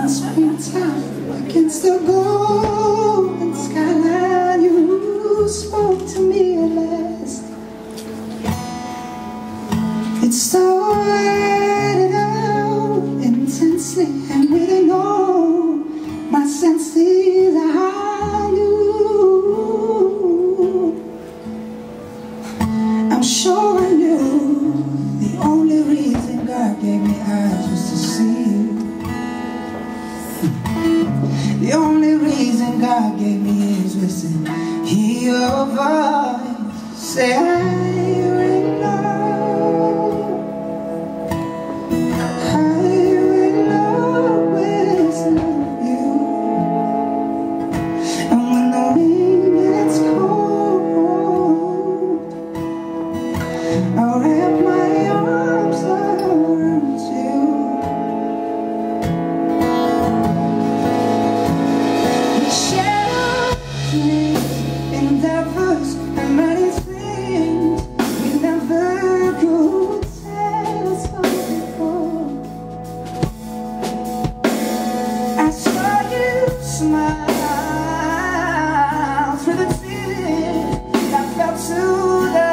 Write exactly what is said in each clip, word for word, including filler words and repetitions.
springtime against the golden skyline, you spoke to me at last. It started out intensely, and within all my senses I knew. I'm sure I knew the only reason God gave me eyes was to see you. The only reason God gave me ears was to hear your voice say, Hare in love, Hare will always love you. And when the wind gets cold, I'll wrap my arms around you. Endeavors and many things we never could tell us before. I saw you smile through the tears I felt to the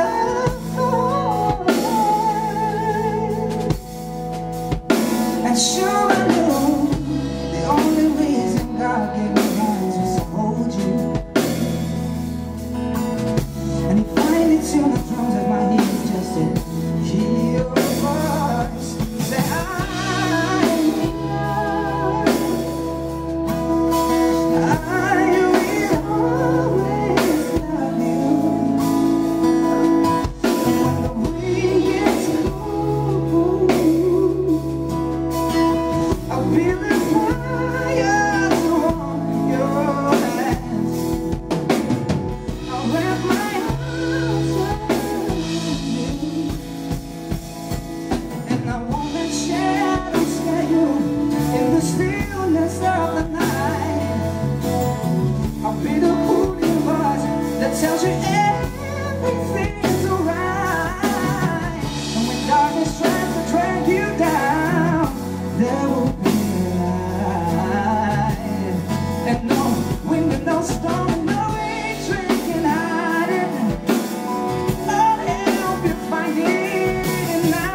core. And sure I knew the only reason God gave me hands was to hold you. And he finally tuned the drums of my ears just to hear your voice say, I will always love you. And when the wind gets cold, I'll be the fire to warm your hands. I'll wrap my stillness of the night. I'll be the holy voice that tells you everything's alright. And when darkness tries to drag you down, there will be light. And no wind and no storm, no hatred can hide it. I'll help you find it now.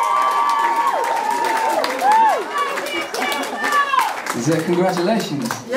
Congratulations.